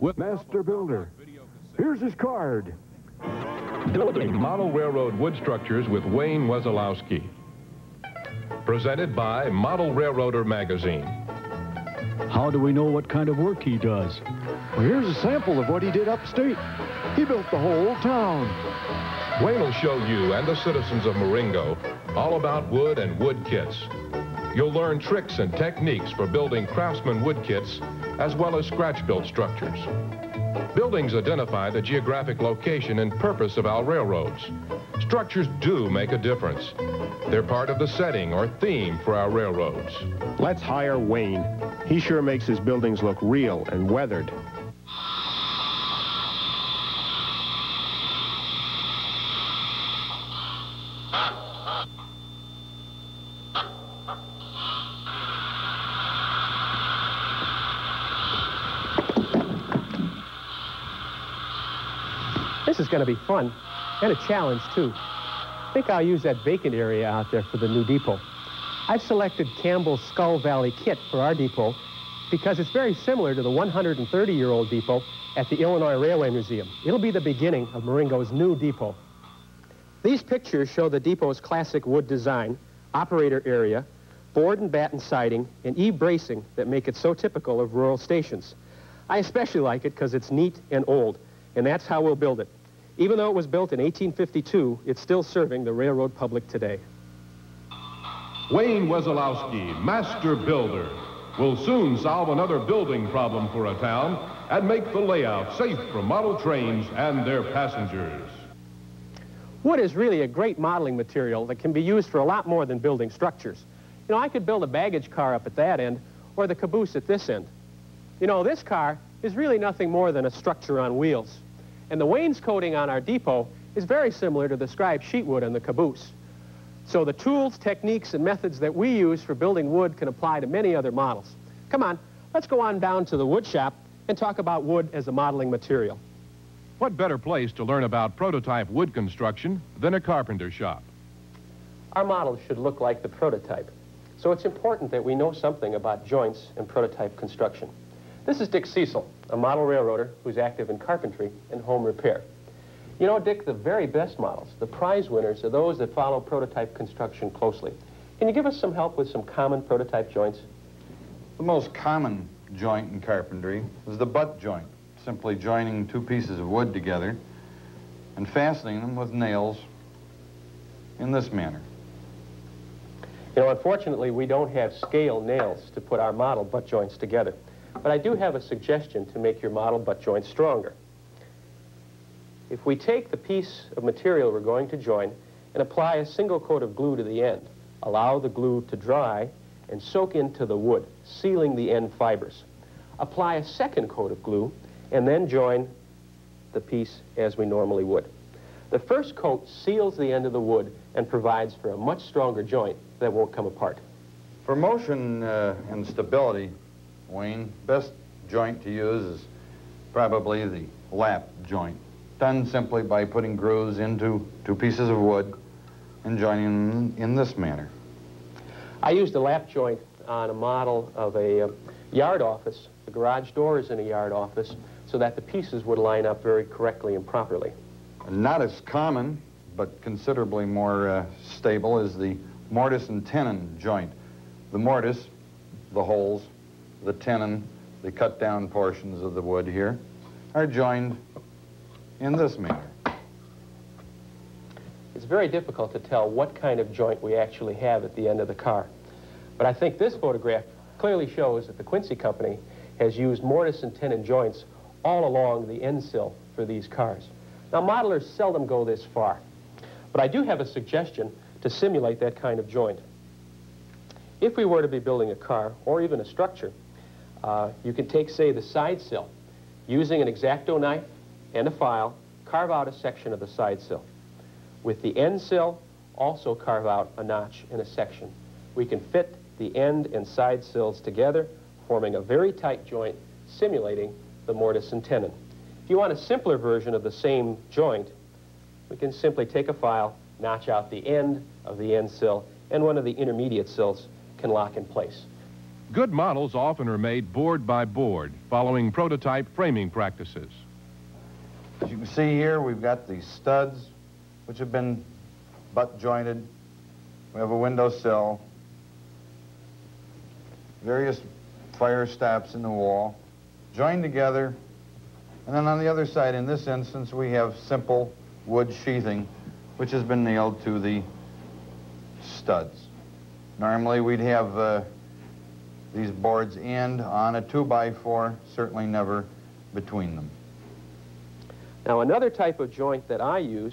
with Master Builder. Here's his card. Building model railroad wood structures with Wayne Wesolowski. Presented by Model Railroader magazine. How do we know what kind of work he does? Well, here's a sample of what he did upstate. He built the whole town. Wayne will show you and the citizens of Marengo all about wood and wood kits. You'll learn tricks and techniques for building craftsman wood kits as well as scratch-built structures. Buildings identify the geographic location and purpose of our railroads. Structures do make a difference. They're part of the setting or theme for our railroads. Let's hire Wayne. He sure makes his buildings look real and weathered. This is going to be fun and a challenge, too. I think I'll use that vacant area out there for the new depot. I've selected Campbell's Skull Valley kit for our depot because it's very similar to the 130-year-old depot at the Illinois Railway Museum. It'll be the beginning of Marengo's new depot. These pictures show the depot's classic wood design, operator area, board and batten siding, and E-bracing that make it so typical of rural stations. I especially like it because it's neat and old, and that's how we'll build it. Even though it was built in 1852, it's still serving the railroad public today. Wayne Wesolowski, Master Builder, will soon solve another building problem for a town and make the layout safe for model trains and their passengers. Wood is really a great modeling material that can be used for a lot more than building structures. You know, I could build a baggage car up at that end or the caboose at this end. You know, this car is really nothing more than a structure on wheels. And the wainscoting on our depot is very similar to the striped sheetwood on the caboose. So the tools, techniques, and methods that we use for building wood can apply to many other models. Come on, let's go on down to the wood shop and talk about wood as a modeling material. What better place to learn about prototype wood construction than a carpenter shop? Our model should look like the prototype. So it's important that we know something about joints and prototype construction. This is Dick Cecil, a model railroader who's active in carpentry and home repair. You know, Dick, the very best models, the prize winners, are those that follow prototype construction closely. Can you give us some help with some common prototype joints? The most common joint in carpentry is the butt joint, simply joining two pieces of wood together and fastening them with nails in this manner. You know, unfortunately, we don't have scale nails to put our model butt joints together. But I do have a suggestion to make your model butt joint stronger. If we take the piece of material we're going to join and apply a single coat of glue to the end, allow the glue to dry and soak into the wood, sealing the end fibers. Apply a second coat of glue and then join the piece as we normally would. The first coat seals the end of the wood and provides for a much stronger joint that won't come apart. For motion and stability, Wayne, best joint to use is probably the lap joint, done simply by putting grooves into two pieces of wood and joining them in this manner. I used a lap joint on a model of a yard office. The garage door is in a yard office so that the pieces would line up very correctly and properly. Not as common, but considerably more stable, is the mortise and tenon joint. The mortise, the holes, the tenon, the cut down portions of the wood here, are joined in this manner. It's very difficult to tell what kind of joint we actually have at the end of the car. But I think this photograph clearly shows that the Quincy Company has used mortise and tenon joints all along the end sill for these cars. Now, modelers seldom go this far, but I do have a suggestion to simulate that kind of joint. If we were to be building a car or even a structure, you can take, say, the side sill. Using an X-Acto knife and a file, carve out a section of the side sill. With the end sill, also carve out a notch in a section. We can fit the end and side sills together, forming a very tight joint, simulating the mortise and tenon. If you want a simpler version of the same joint, we can simply take a file, notch out the end of the end sill, and one of the intermediate sills can lock in place. Good models often are made board by board, following prototype framing practices. As you can see here, we've got the studs, which have been butt jointed. We have a window sill, various fire stops in the wall, joined together. And then on the other side, in this instance, we have simple wood sheathing, which has been nailed to the studs. Normally, we'd have these boards end on a 2x4, certainly never between them. Now, another type of joint that I use,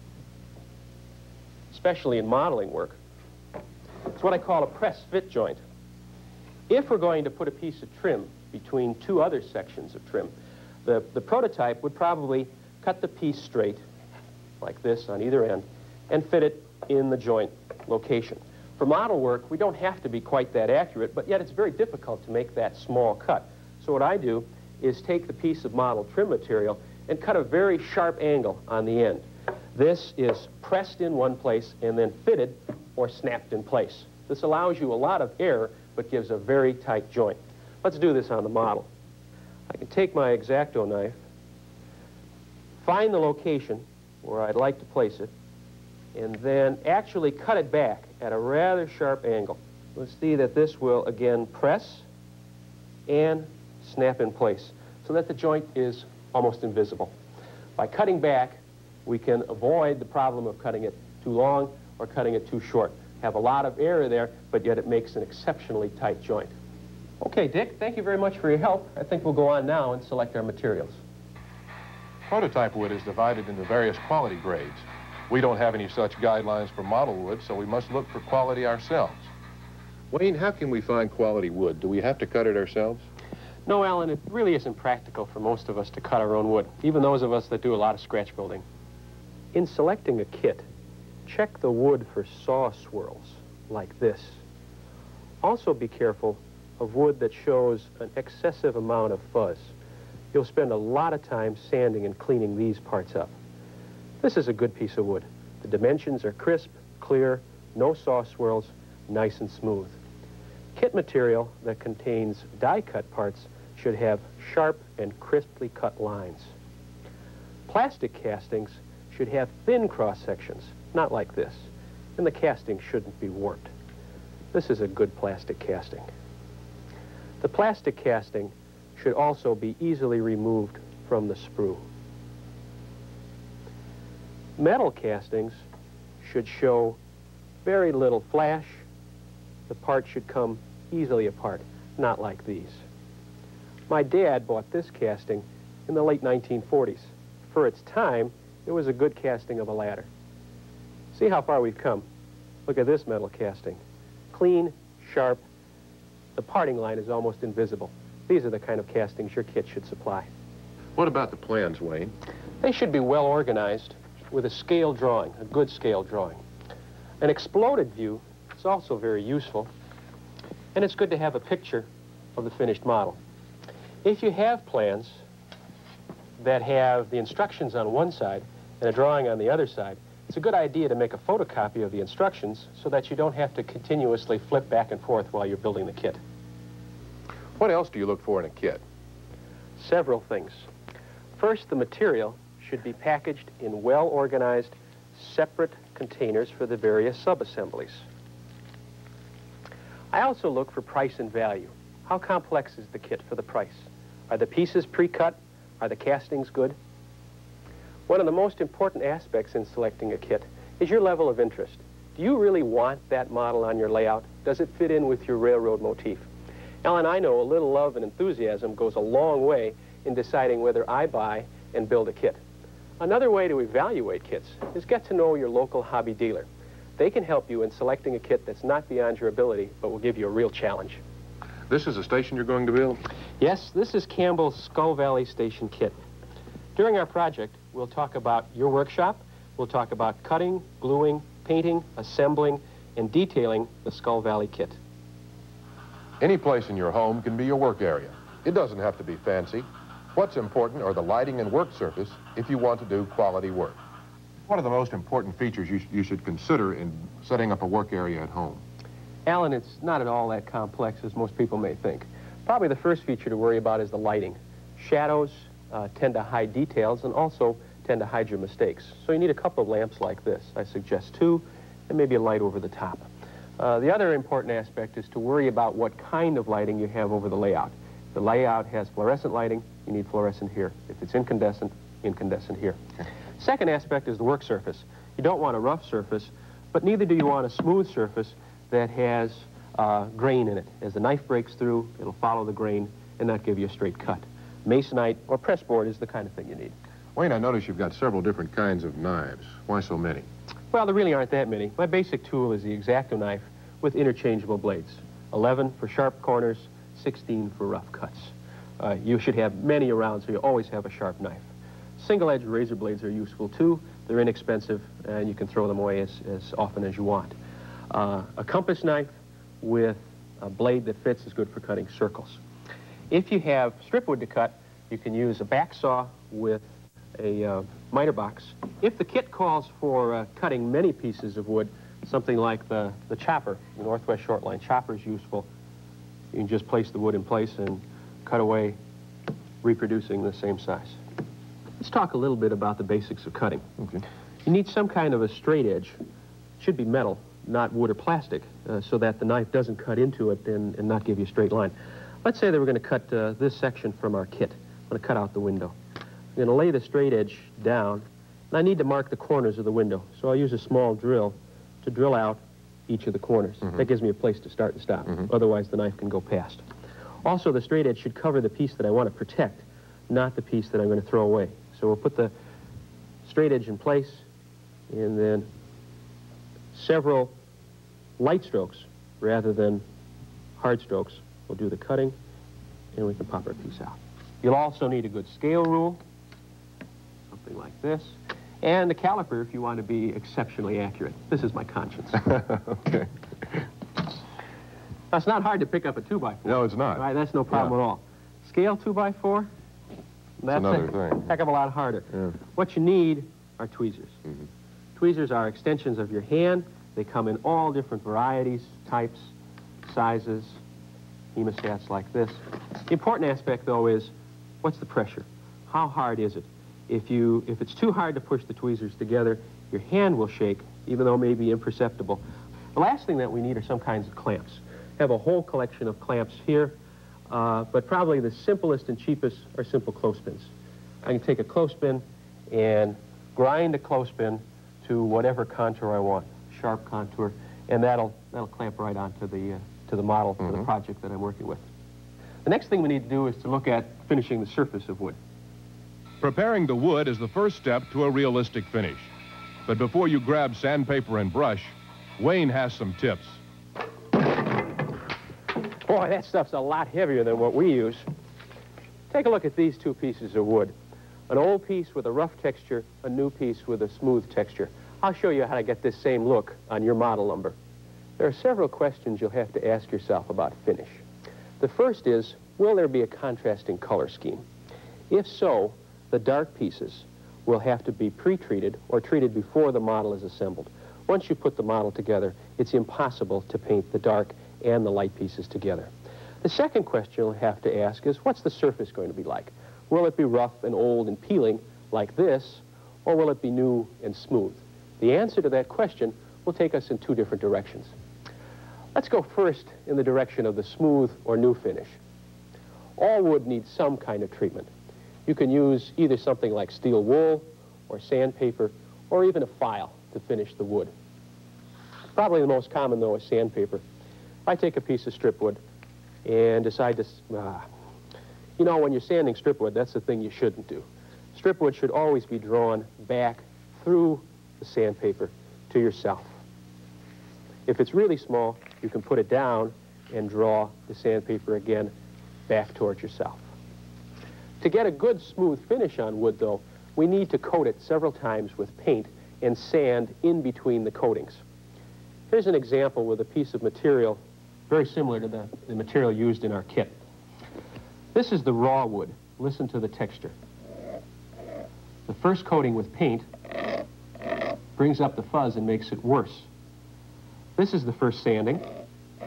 especially in modeling work, is what I call a press-fit joint. If we're going to put a piece of trim between two other sections of trim, the prototype would probably cut the piece straight, like this on either end, and fit it in the joint location. For model work, we don't have to be quite that accurate, but yet it's very difficult to make that small cut. So what I do is take the piece of model trim material and cut a very sharp angle on the end. This is pressed in one place and then fitted or snapped in place. This allows you a lot of air, but gives a very tight joint. Let's do this on the model. I can take my X-Acto knife, find the location where I'd like to place it, and then actually cut it back at a rather sharp angle. Let's see that this will again press and snap in place so that the joint is almost invisible. By cutting back, we can avoid the problem of cutting it too long or cutting it too short. Have a lot of air there, but yet it makes an exceptionally tight joint. Okay, Dick, thank you very much for your help. I think we'll go on now and select our materials. Prototype wood is divided into various quality grades. We don't have any such guidelines for model wood, so we must look for quality ourselves. Wayne, how can we find quality wood? Do we have to cut it ourselves? No, Alan, it really isn't practical for most of us to cut our own wood, even those of us that do a lot of scratch building. In selecting a kit, check the wood for saw swirls, like this. Also be careful of wood that shows an excessive amount of fuzz. You'll spend a lot of time sanding and cleaning these parts up. This is a good piece of wood. The dimensions are crisp, clear, no saw swirls, nice and smooth. Kit material that contains die-cut parts should have sharp and crisply cut lines. Plastic castings should have thin cross-sections, not like this, and the casting shouldn't be warped. This is a good plastic casting. The plastic casting should also be easily removed from the sprue. Metal castings should show very little flash. The part should come easily apart, not like these. My dad bought this casting in the late 1940s. For its time, it was a good casting of a ladder. See how far we've come. Look at this metal casting. Clean, sharp. The parting line is almost invisible. These are the kind of castings your kit should supply. What about the plans, Wayne? They should be well organized with a scale drawing, a good scale drawing. An exploded view is also very useful, and it's good to have a picture of the finished model. If you have plans that have the instructions on one side and a drawing on the other side, it's a good idea to make a photocopy of the instructions so that you don't have to continuously flip back and forth while you're building the kit. What else do you look for in a kit? Several things. First, the material should be packaged in well-organized, separate containers for the various sub-assemblies. I also look for price and value. How complex is the kit for the price? Are the pieces pre-cut? Are the castings good? One of the most important aspects in selecting a kit is your level of interest. Do you really want that model on your layout? Does it fit in with your railroad motif? Alan, I know a little love and enthusiasm goes a long way in deciding whether I buy and build a kit. Another way to evaluate kits is get to know your local hobby dealer. They can help you in selecting a kit that's not beyond your ability, but will give you a real challenge. This is a station you're going to build? Yes, this is Campbell's Skull Valley Station kit. During our project, we'll talk about your workshop, we'll talk about cutting, gluing, painting, assembling, and detailing the Skull Valley kit. Any place in your home can be your work area. It doesn't have to be fancy. What's important are the lighting and work surface if you want to do quality work. What are the most important features you should consider in setting up a work area at home? Alan, it's not at all that complex as most people may think. Probably the first feature to worry about is the lighting. Shadows tend to hide details and also tend to hide your mistakes. So you need a couple of lamps like this. I suggest 2, and maybe a light over the top. The other important aspect is to worry about what kind of lighting you have over the layout. If the layout has fluorescent lighting, you need fluorescent here. If it's incandescent, incandescent here. Okay. Second aspect is the work surface. You don't want a rough surface, but neither do you want a smooth surface that has grain in it. As the knife breaks through, it'll follow the grain and not give you a straight cut. Masonite or pressboard is the kind of thing you need. Wayne, I notice you've got several different kinds of knives. Why so many? Well, there really aren't that many. My basic tool is the X-Acto knife with interchangeable blades. 11 for sharp corners, 16 for rough cuts. You should have many around so you always have a sharp knife. Single-edged razor blades are useful too. They're inexpensive and you can throw them away as often as you want. A compass knife with a blade that fits is good for cutting circles. If you have strip wood to cut, you can use a back saw with a miter box. If the kit calls for cutting many pieces of wood, something like the chopper, the Northwest Shortline chopper is useful. You can just place the wood in place and cut away, reproducing the same size. Let's talk a little bit about the basics of cutting. Okay. You need some kind of a straight edge. It should be metal, not wood or plastic, so that the knife doesn't cut into it and not give you a straight line. Let's say that we're going to cut this section from our kit. I'm going to cut out the window. I'm going to lay the straight edge down, and I need to mark the corners of the window. So I'll use a small drill to drill out each of the corners. Mm-hmm. That gives me a place to start and stop. Mm-hmm. Otherwise, the knife can go past. Also, the straight edge should cover the piece that I want to protect, not the piece that I'm going to throw away. So we'll put the straight edge in place, and then several light strokes rather than hard strokes. We'll do the cutting, and we can pop our piece out. You'll also need a good scale rule, something like this, and a caliper if you want to be exceptionally accurate. This is my conscience. Okay. Now, it's not hard to pick up a 2x4. No, it's not. All right, that's no problem at all. Scale 2x4, that's another thing. Heck of a lot harder. Yeah. What you need are tweezers. Mm-hmm. Tweezers are extensions of your hand. They come in all different varieties, types, sizes, hemostats like this. The important aspect, though, is what's the pressure? How hard is it? If it's too hard to push the tweezers together, your hand will shake, even though it may be imperceptible. The last thing that we need are some kinds of clamps. I have a whole collection of clamps here, but probably the simplest and cheapest are simple clothespins. I can take a clothespin and grind a clothespin to whatever contour I want, sharp contour, and that'll clamp right onto the model for the project that I'm working with. The next thing we need to do is to look at finishing the surface of wood. Preparing the wood is the first step to a realistic finish. But before you grab sandpaper and brush, Wayne has some tips. Boy, that stuff's a lot heavier than what we use. Take a look at these two pieces of wood. An old piece with a rough texture, a new piece with a smooth texture. I'll show you how to get this same look on your model lumber. There are several questions you'll have to ask yourself about finish. The first is, will there be a contrasting color scheme? If so, the dark pieces will have to be pre-treated or treated before the model is assembled. Once you put the model together, it's impossible to paint the dark and the light pieces together. The second question you'll have to ask is, what's the surface going to be like? Will it be rough and old and peeling like this, or will it be new and smooth? The answer to that question will take us in two different directions. Let's go first in the direction of the smooth or new finish. All wood needs some kind of treatment. You can use either something like steel wool or sandpaper or even a file to finish the wood. Probably the most common, though, is sandpaper. If I take a piece of strip wood and decide to, you know, when you're sanding strip wood, that's the thing you shouldn't do. Strip wood should always be drawn back through the sandpaper to yourself. If it's really small, you can put it down and draw the sandpaper again back towards yourself. To get a good smooth finish on wood, though, we need to coat it several times with paint and sand in between the coatings. Here's an example with a piece of material very similar to the material used in our kit. This is the raw wood. Listen to the texture. The first coating with paint brings up the fuzz and makes it worse. This is the first sanding.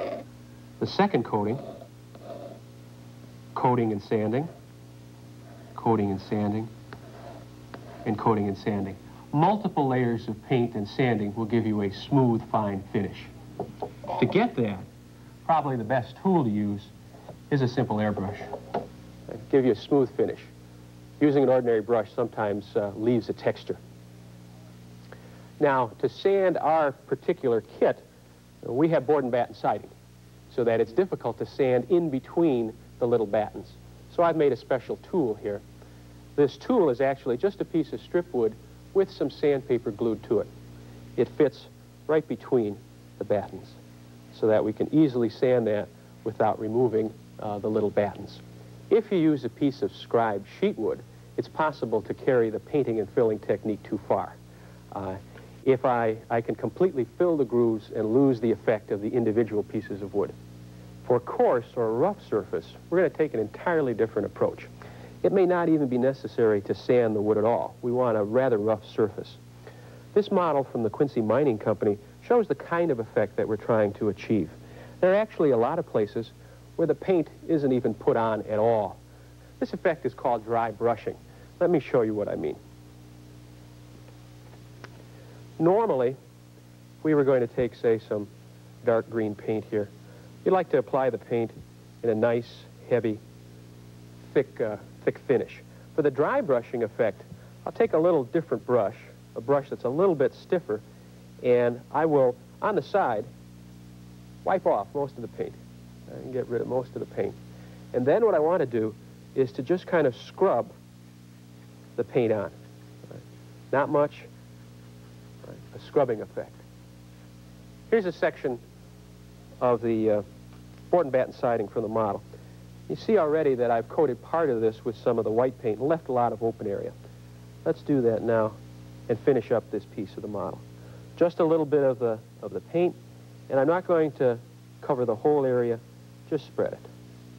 The second coating, coating and sanding, coating and sanding, and coating and sanding. Multiple layers of paint and sanding will give you a smooth, fine finish. To get that, probably the best tool to use is a simple airbrush. It'll give you a smooth finish. Using an ordinary brush sometimes leaves a texture. Now, to sand our particular kit, we have board and batten siding, so that it's difficult to sand in between the little battens. So I've made a special tool here. This tool is actually just a piece of strip wood with some sandpaper glued to it. It fits right between the battens, so that we can easily sand that without removing the little battens. If you use a piece of scribed sheet wood, it's possible to carry the painting and filling technique too far. If I can completely fill the grooves and lose the effect of the individual pieces of wood. For coarse or rough surface, we're going to take an entirely different approach. It may not even be necessary to sand the wood at all. We want a rather rough surface. This model from the Quincy Mining Company shows the kind of effect that we're trying to achieve. There are actually a lot of places where the paint isn't even put on at all. This effect is called dry brushing. Let me show you what I mean. Normally, we were going to take, say, some dark green paint here. You'd like to apply the paint in a nice, heavy, thick finish. For the dry brushing effect, I'll take a little different brush, a brush that's a little bit stiffer, and I will, on the side, wipe off most of the paint and get rid of most of the paint. And then what I want to do is to just kind of scrub the paint on. Not much, a scrubbing effect. Here's a section of the board and batten siding from the model. You see already that I've coated part of this with some of the white paint and left a lot of open area. Let's do that now and finish up this piece of the model. Just a little bit of the paint, and I'm not going to cover the whole area, just spread it.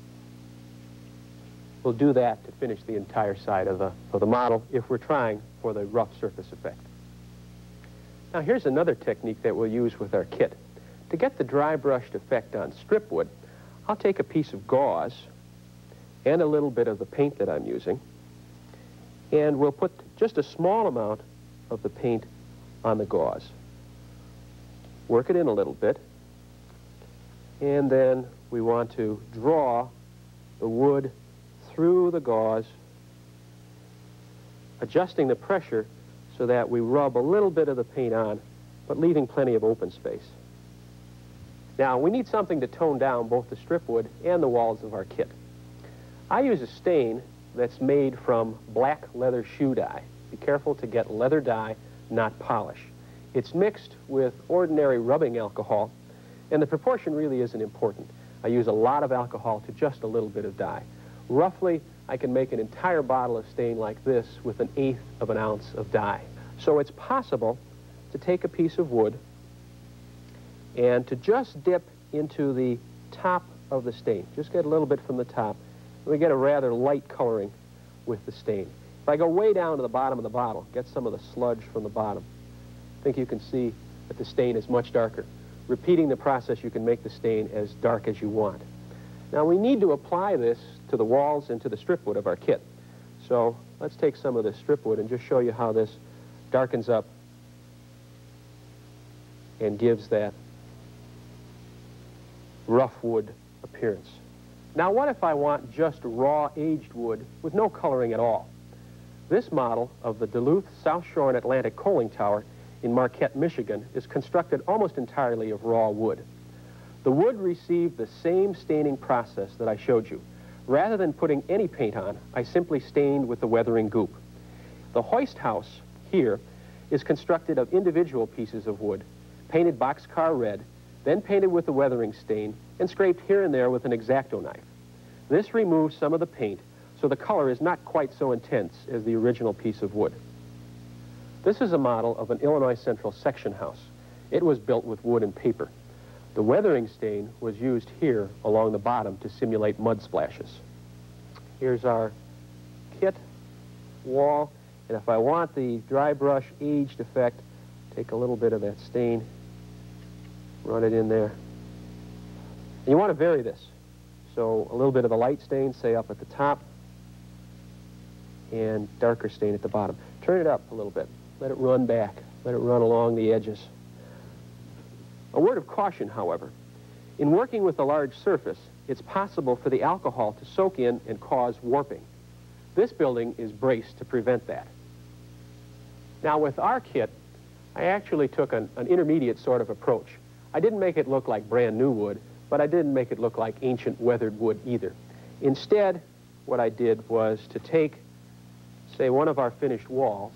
We'll do that to finish the entire side of the model if we're trying for the rough surface effect. Now here's another technique that we'll use with our kit. To get the dry brushed effect on strip wood, I'll take a piece of gauze and a little bit of the paint that I'm using, and we'll put just a small amount of the paint on the gauze. Work it in a little bit, and then we want to draw the wood through the gauze, adjusting the pressure so that we rub a little bit of the paint on, but leaving plenty of open space. Now, we need something to tone down both the strip wood and the walls of our kit. I use a stain that's made from black leather shoe dye. Be careful to get leather dye, not polish. It's mixed with ordinary rubbing alcohol, and the proportion really isn't important. I use a lot of alcohol to just a little bit of dye. Roughly, I can make an entire bottle of stain like this with 1/8 of an ounce of dye. So it's possible to take a piece of wood and to just dip into the top of the stain. Just get a little bit from the top. And we get a rather light coloring with the stain. If I go way down to the bottom of the bottle, get some of the sludge from the bottom, I think you can see that the stain is much darker. Repeating the process, you can make the stain as dark as you want. Now, we need to apply this to the walls and to the strip wood of our kit. So let's take some of this strip wood and just show you how this darkens up and gives that rough wood appearance. Now, what if I want just raw aged wood with no coloring at all? This model of the Duluth, South Shore, and Atlantic coaling tower in Marquette, Michigan is constructed almost entirely of raw wood. The wood received the same staining process that I showed you. Rather than putting any paint on, I simply stained with the weathering goop. The hoist house here is constructed of individual pieces of wood, painted boxcar red, then painted with the weathering stain, and scraped here and there with an X-Acto knife. This removes some of the paint, so the color is not quite so intense as the original piece of wood. This is a model of an Illinois Central section house. It was built with wood and paper. The weathering stain was used here along the bottom to simulate mud splashes. Here's our kit wall, and if I want the dry brush aged effect, take a little bit of that stain, run it in there, And you want to vary this. So a little bit of the light stain, say, up at the top, and darker stain at the bottom. Turn it up a little bit. Let it run back. Let it run along the edges. A word of caution, however. In working with a large surface, it's possible for the alcohol to soak in and cause warping. This building is braced to prevent that. Now, with our kit, I actually took an intermediate sort of approach. I didn't make it look like brand new wood, but I didn't make it look like ancient weathered wood either. Instead, what I did was to take, say, one of our finished walls,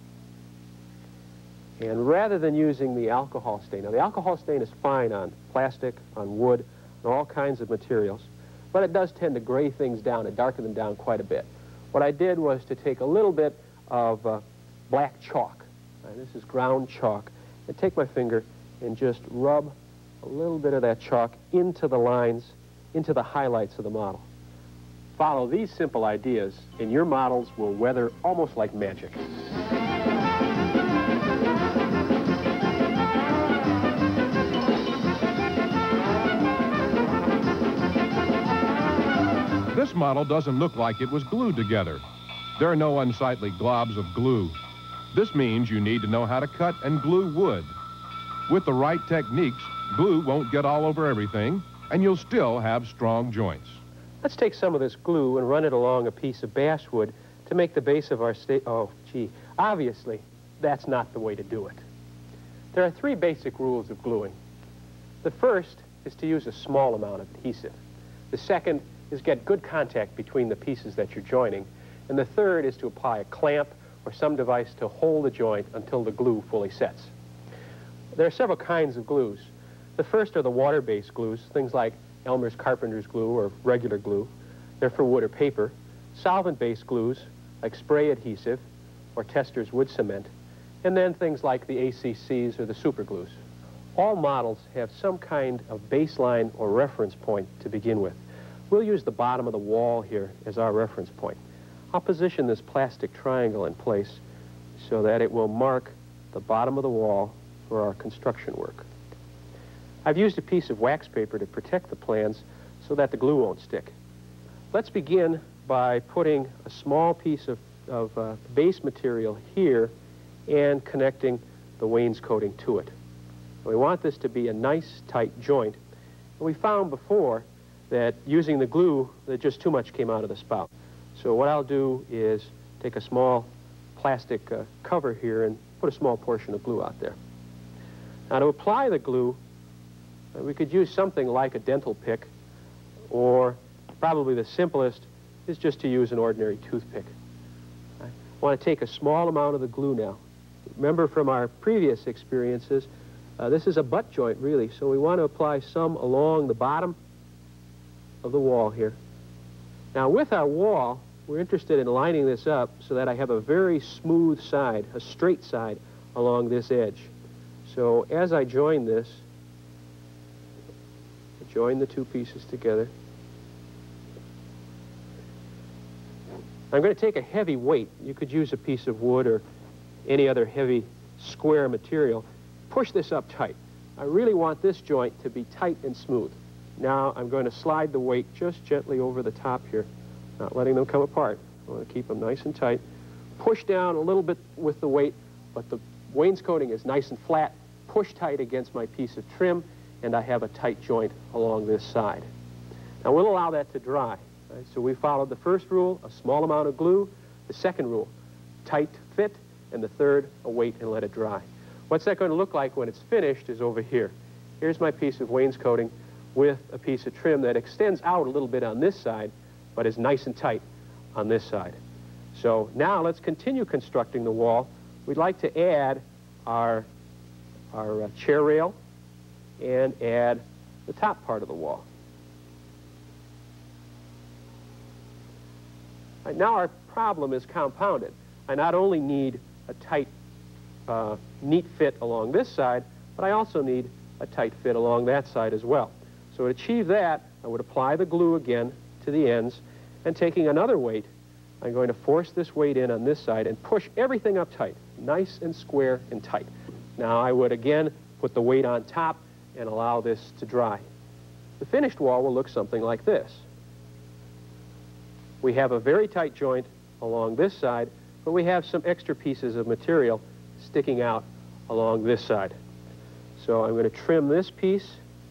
and rather than using the alcohol stain, now the alcohol stain is fine on plastic, on wood, on all kinds of materials, but it does tend to gray things down and darken them down quite a bit. What I did was to take a little bit of black chalk, this is ground chalk, and take my finger and just rub a little bit of that chalk into the lines, into the highlights of the model. Follow these simple ideas, and your models will weather almost like magic. This model doesn't look like it was glued together. There are no unsightly globs of glue. This means you need to know how to cut and glue wood. With the right techniques, glue won't get all over everything, and you'll still have strong joints. Let's take some of this glue and run it along a piece of basswood to make the base of our oh, gee, obviously, that's not the way to do it. There are 3 basic rules of gluing. The first is to use a small amount of adhesive. The second is get good contact between the pieces that you're joining. And the third is to apply a clamp or some device to hold the joint until the glue fully sets. There are several kinds of glues. The first are the water-based glues, things like Elmer's Carpenter's glue or regular glue. They're for wood or paper. Solvent-based glues like spray adhesive or Tester's wood cement. And then things like the ACCs or the super glues. All models have some kind of baseline or reference point to begin with. We'll use the bottom of the wall here as our reference point. I'll position this plastic triangle in place so that it will mark the bottom of the wall for our construction work. I've used a piece of wax paper to protect the plans so that the glue won't stick. Let's begin by putting a small piece of base material here and connecting the wainscoting to it. We want this to be a nice, tight joint. And we found before that using the glue, that just too much came out of the spout. So what I'll do is take a small plastic cover here and put a small portion of glue out there. Now to apply the glue, we could use something like a dental pick, or probably the simplest is just to use an ordinary toothpick. I want to take a small amount of the glue now. Remember from our previous experiences, this is a butt joint really, so we want to apply some along the bottom of the wall here. Now with our wall, we're interested in lining this up so that I have a very smooth side, a straight side along this edge. So as I join this, I join the 2 pieces together. I'm going to take a heavy weight. You could use a piece of wood or any other heavy square material. Push this up tight. I really want this joint to be tight and smooth. Now I'm going to slide the weight just gently over the top here, not letting them come apart. I want to keep them nice and tight. Push down a little bit with the weight, but the wainscoting is nice and flat. Push tight against my piece of trim, and I have a tight joint along this side. Now we'll allow that to dry. Right? So we followed the first rule, a small amount of glue. The second rule, tight fit. And the third, a weight and let it dry. What's that going to look like when it's finished is over here. Here's my piece of wainscoting with a piece of trim that extends out a little bit on this side, but is nice and tight on this side. So now let's continue constructing the wall. We'd like to add our chair rail and add the top part of the wall. Right, now our problem is compounded. I not only need a tight, neat fit along this side, but I also need a tight fit along that side as well. So to achieve that, I would apply the glue again to the ends, and taking another weight, I'm going to force this weight in on this side and push everything up tight, nice and square and tight. Now I would again put the weight on top and allow this to dry. The finished wall will look something like this. We have a very tight joint along this side, but we have some extra pieces of material sticking out along this side. So I'm going to trim this piece.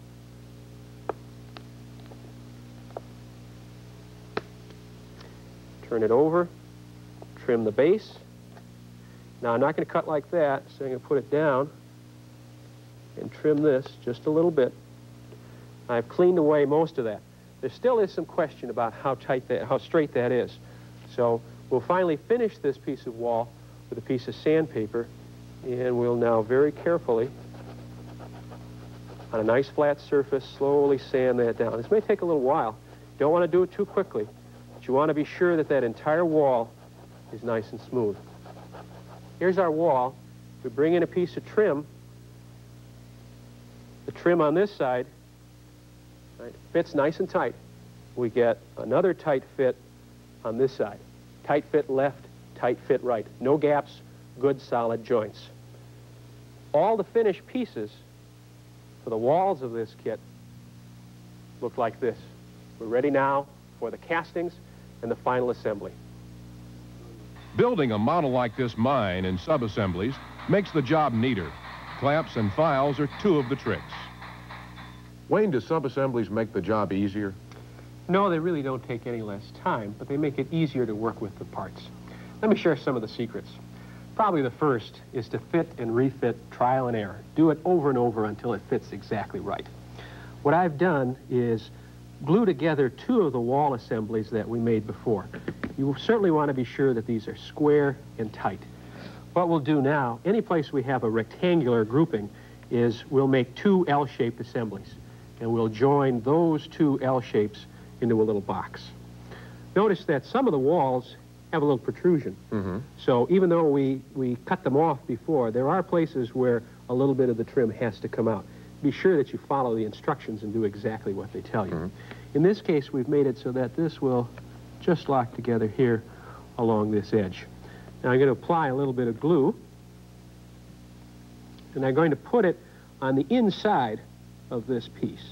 Turn it over, trim the base. Now I'm not going to cut like that, so I'm going to put it down and trim this just a little bit. I've cleaned away most of that. There still is some question about how straight that is. So we'll finally finish this piece of wall with a piece of sandpaper, and we'll now very carefully, on a nice flat surface, slowly sand that down. This may take a little while. You don't want to do it too quickly, but you want to be sure that that entire wall is nice and smooth. Here's our wall. We bring in a piece of trim. The trim on this side, right, fits nice and tight. We get another tight fit on this side. Tight fit left, tight fit right. No gaps, good solid joints. All the finished pieces for the walls of this kit look like this. We're ready now for the castings and the final assembly. Building a model like this mine in sub-assemblies makes the job neater. Clamps and files are two of the tricks. Wayne, do sub-assemblies make the job easier? No, they really don't take any less time, but they make it easier to work with the parts. Let me share some of the secrets. Probably the first is to fit and refit, trial and error. Do it over and over until it fits exactly right. What I've done is glue together two of the wall assemblies that we made before. You certainly want to be sure that these are square and tight. What we'll do now, any place we have a rectangular grouping, is we'll make two L-shaped assemblies, and we'll join those two L-shapes into a little box. Notice that some of the walls have a little protrusion. So even though we cut them off before, there are places where a little bit of the trim has to come out. Be sure that you follow the instructions and do exactly what they tell you. In this case, we've made it so that this will just lock together here along this edge. Now I'm going to apply a little bit of glue, and I'm going to put it on the inside of this piece.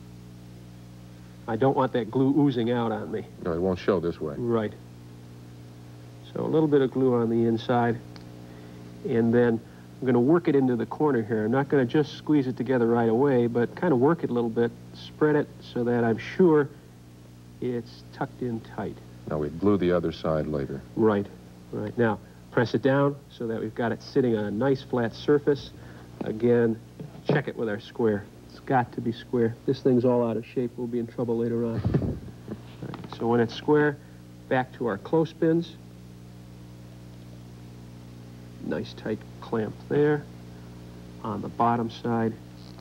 I don't want that glue oozing out on me. No, it won't show this way. Right. So a little bit of glue on the inside, and then I'm going to work it into the corner here. I'm not going to just squeeze it together right away, but kind of work it a little bit, spread it so that I'm sure it's tucked in tight. Now we glue the other side later. Right, right. Now, press it down so that we've got it sitting on a nice flat surface. Again, check it with our square. It's got to be square. This thing's all out of shape. We'll be in trouble later on. Right, so when it's square, back to our clothespins. Nice tight clamp there. On the bottom side,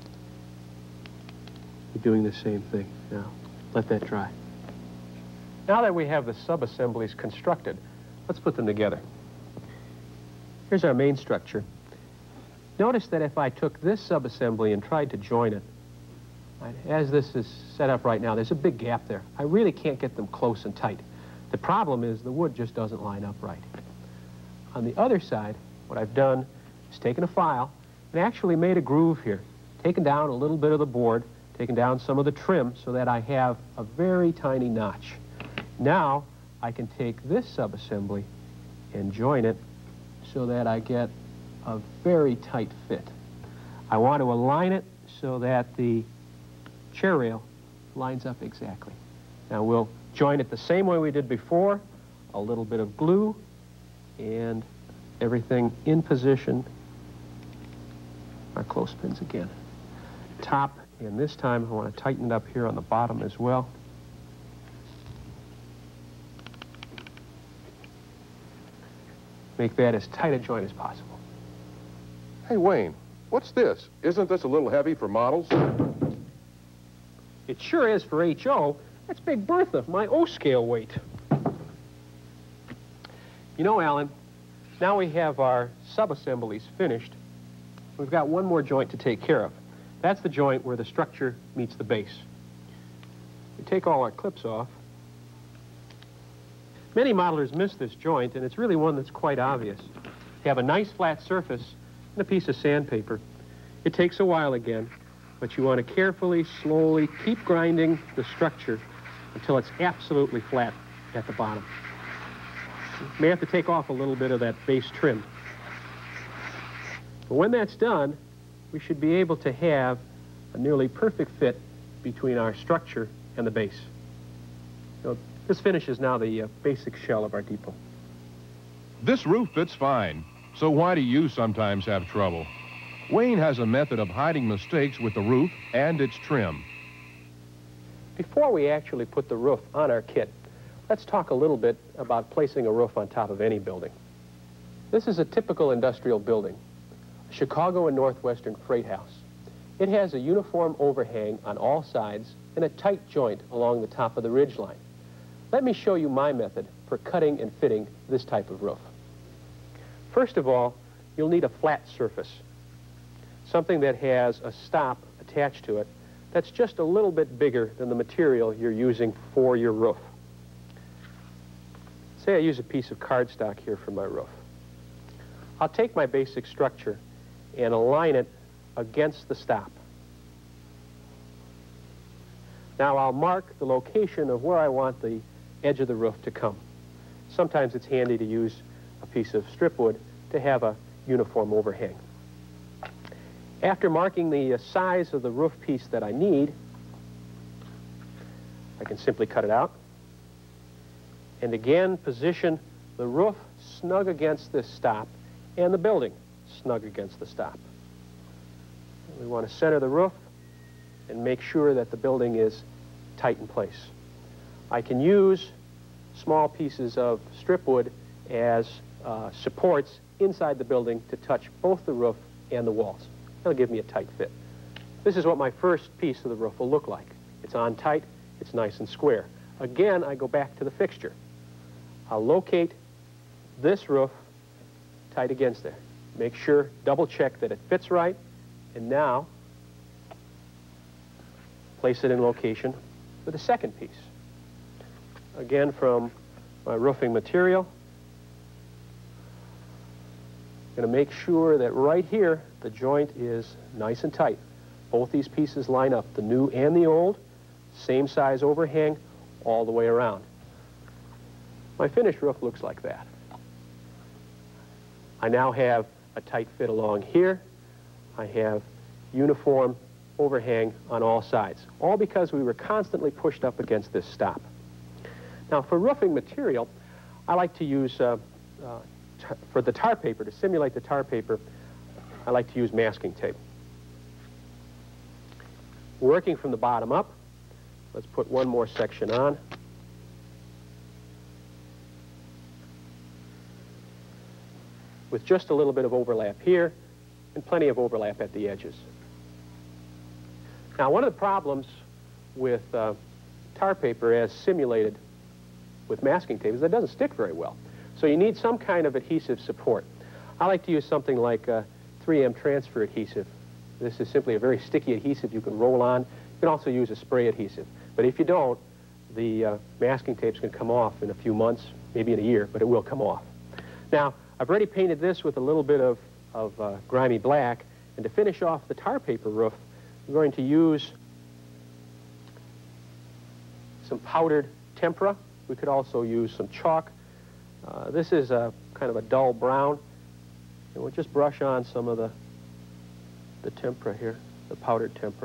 we're doing the same thing. Now, let that dry. Now that we have the sub-assemblies constructed, let's put them together. Here's our main structure. Notice that if I took this sub-assembly and tried to join it, right, as this is set up right now, there's a big gap there. I really can't get them close and tight. The problem is the wood just doesn't line up right. On the other side, what I've done is taken a file and actually made a groove here, taken down a little bit of the board, taken down some of the trim so that I have a very tiny notch. Now I can take this sub-assembly and join it so that I get a very tight fit. I want to align it so that the chair rail lines up exactly. Now we'll join it the same way we did before, a little bit of glue, and everything in position. Our clothespins again. Top, and this time I want to tighten it up here on the bottom as well. Make that as tight a joint as possible. Hey, Wayne, what's this? Isn't this a little heavy for models? It sure is for H.O. That's Big Bertha, my O-scale weight. You know, Alan, now we have our sub-assemblies finished. We've got one more joint to take care of. That's the joint where the structure meets the base. We take all our clips off. Many modelers miss this joint, and it's really one that's quite obvious. You have a nice flat surface and a piece of sandpaper. It takes a while again, but you want to carefully, slowly keep grinding the structure until it's absolutely flat at the bottom. You may have to take off a little bit of that base trim. But when that's done, we should be able to have a nearly perfect fit between our structure and the base. So this finishes now the basic shell of our depot. This roof fits fine, so why do you sometimes have trouble? Wayne has a method of hiding mistakes with the roof and its trim. Before we actually put the roof on our kit, let's talk a little bit about placing a roof on top of any building. This is a typical industrial building, a Chicago and Northwestern freight house. It has a uniform overhang on all sides and a tight joint along the top of the ridge line. Let me show you my method for cutting and fitting this type of roof. First of all, you'll need a flat surface, something that has a stop attached to it that's just a little bit bigger than the material you're using for your roof. Say I use a piece of cardstock here for my roof. I'll take my basic structure and align it against the stop. Now I'll mark the location of where I want the edge of the roof to come. Sometimes it's handy to use a piece of strip wood to have a uniform overhang. After marking the size of the roof piece that I need, I can simply cut it out and again position the roof snug against this stop and the building snug against the stop. We want to center the roof and make sure that the building is tight in place. I can use small pieces of strip wood as supports inside the building to touch both the roof and the walls. That'll give me a tight fit. This is what my first piece of the roof will look like. It's on tight, it's nice and square. Again, I go back to the fixture. I'll locate this roof tight against there. Make sure, double check that it fits right, and now place it in location with the second piece. Again, from my roofing material, I'm going to make sure that right here the joint is nice and tight. Both these pieces line up, the new and the old, same size overhang all the way around. My finished roof looks like that. I now have a tight fit along here. I have uniform overhang on all sides, all because we were constantly pushed up against this stop. Now for roofing material, I like to use, for the tar paper, to simulate the tar paper, I like to use masking tape. Working from the bottom up, let's put one more section on. With just a little bit of overlap here and plenty of overlap at the edges. Now, one of the problems with tar paper as simulated with masking tape is that it doesn't stick very well. So you need some kind of adhesive support. I like to use something like 3M transfer adhesive. This is simply a very sticky adhesive you can roll on. You can also use a spray adhesive. But if you don't, the masking tape's going to come off in a few months, maybe in a year, but it will come off. Now, I've already painted this with a little bit of grimy black, and to finish off the tar paper roof, I'm going to use some powdered tempera. We could also use some chalk. This is a kind of a dull brown, and we'll just brush on some of the tempera here, the powdered tempera.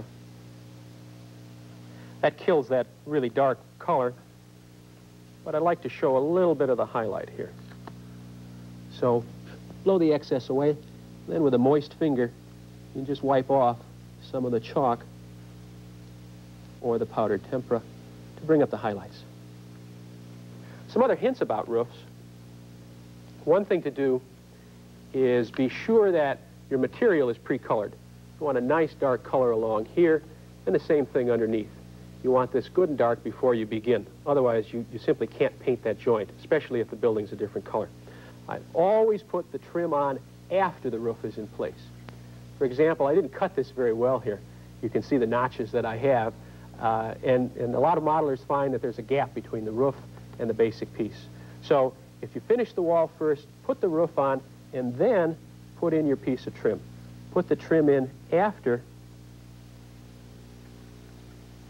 That kills that really dark color, but I'd like to show a little bit of the highlight here. So blow the excess away, then with a moist finger, you can just wipe off some of the chalk or the powdered tempera to bring up the highlights. Some other hints about roofs. One thing to do is be sure that your material is pre-colored. You want a nice dark color along here, and the same thing underneath. You want this good and dark before you begin. Otherwise, you simply can't paint that joint, especially if the building's a different color. I always put the trim on after the roof is in place. For example, I didn't cut this very well here. You can see the notches that I have, and a lot of modelers find that there's a gap between the roof and the basic piece. So if you finish the wall first, put the roof on, and then put in your piece of trim. Put the trim in after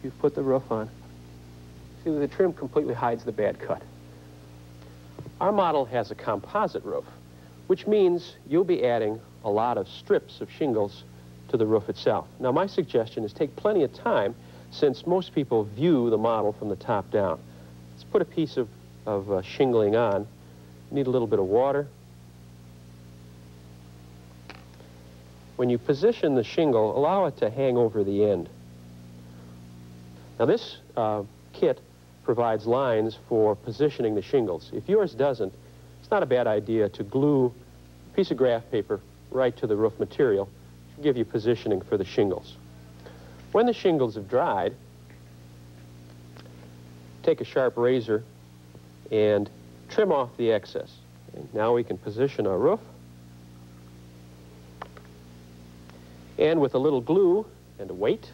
you've put the roof on. See, the trim completely hides the bad cut. Our model has a composite roof, which means you'll be adding a lot of strips of shingles to the roof itself. Now, my suggestion is take plenty of time, since most people view the model from the top down. Let's put a piece of shingling on. You need a little bit of water. When you position the shingle, allow it to hang over the end. Now, this kit provides lines for positioning the shingles. If yours doesn't, it's not a bad idea to glue a piece of graph paper right to the roof material to give you positioning for the shingles. When the shingles have dried, take a sharp razor and trim off the excess. And now we can position our roof. And with a little glue and a weight,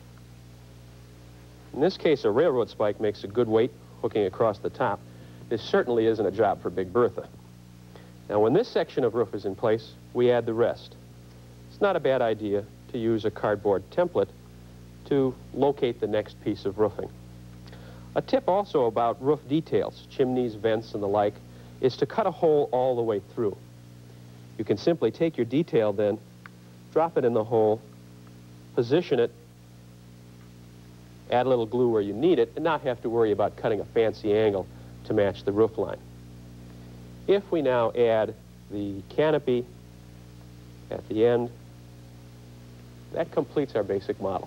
in this case, a railroad spike makes a good weight hooking across the top. This certainly isn't a job for Big Bertha. Now, when this section of roof is in place, we add the rest. It's not a bad idea to use a cardboard template to locate the next piece of roofing. A tip also about roof details, chimneys, vents, and the like, is to cut a hole all the way through. You can simply take your detail then, drop it in the hole, position it, add a little glue where you need it, and not have to worry about cutting a fancy angle to match the roof line. If we now add the canopy at the end, that completes our basic model.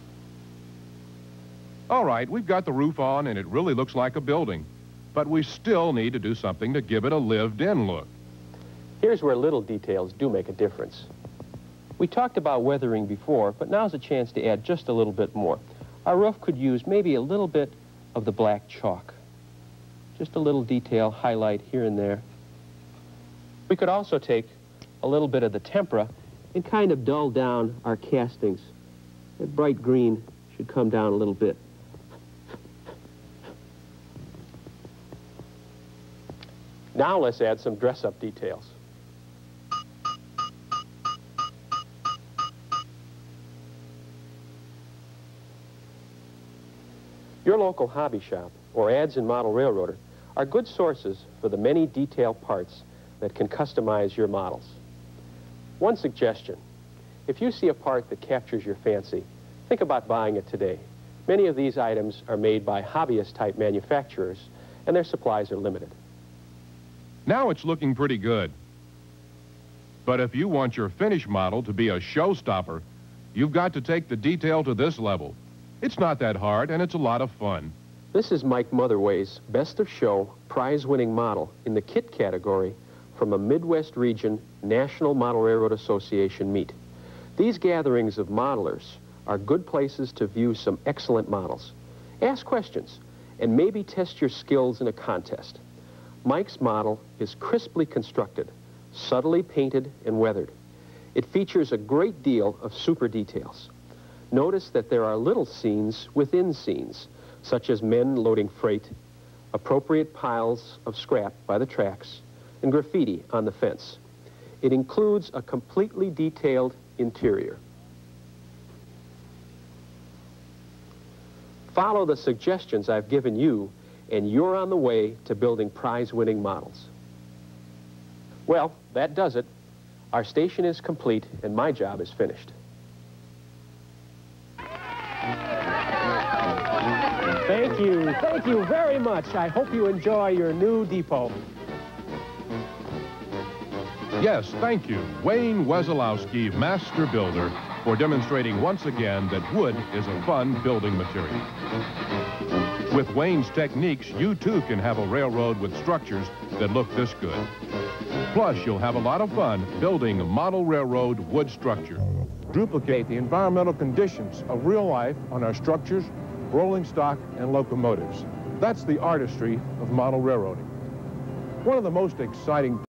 All right, we've got the roof on and it really looks like a building, but we still need to do something to give it a lived-in look. Here's where little details do make a difference. We talked about weathering before, but now's a chance to add just a little bit more. Our roof could use maybe a little bit of the black chalk. Just a little detail, highlight here and there. We could also take a little bit of the tempera and kind of dull down our castings. That bright green should come down a little bit. Now let's add some dress-up details. Your local hobby shop or ads in Model Railroader are good sources for the many detail parts that can customize your models. One suggestion, if you see a part that captures your fancy, think about buying it today. Many of these items are made by hobbyist-type manufacturers, and their supplies are limited. Now it's looking pretty good. But if you want your finished model to be a showstopper, you've got to take the detail to this level. It's not that hard, and it's a lot of fun. This is Mike Motherway's Best of Show prize-winning model in the kit category from a Midwest region National Model Railroad Association meet. These gatherings of modelers are good places to view some excellent models. Ask questions and maybe test your skills in a contest. Mike's model is crisply constructed, subtly painted and weathered. It features a great deal of super details. Notice that there are little scenes within scenes, such as men loading freight, appropriate piles of scrap by the tracks, and graffiti on the fence. It includes a completely detailed interior. Follow the suggestions I've given you, and you're on the way to building prize-winning models. Well, that does it. Our station is complete, and my job is finished. Thank you very much. I hope you enjoy your new depot. Yes, thank you, Wayne Wesolowski, Master Builder, for demonstrating once again that wood is a fun building material. With Wayne's techniques, you too can have a railroad with structures that look this good. Plus, you'll have a lot of fun building a model railroad wood structure. Duplicate the environmental conditions of real life on our structures, rolling stock, and locomotives. That's the artistry of model railroading. One of the most exciting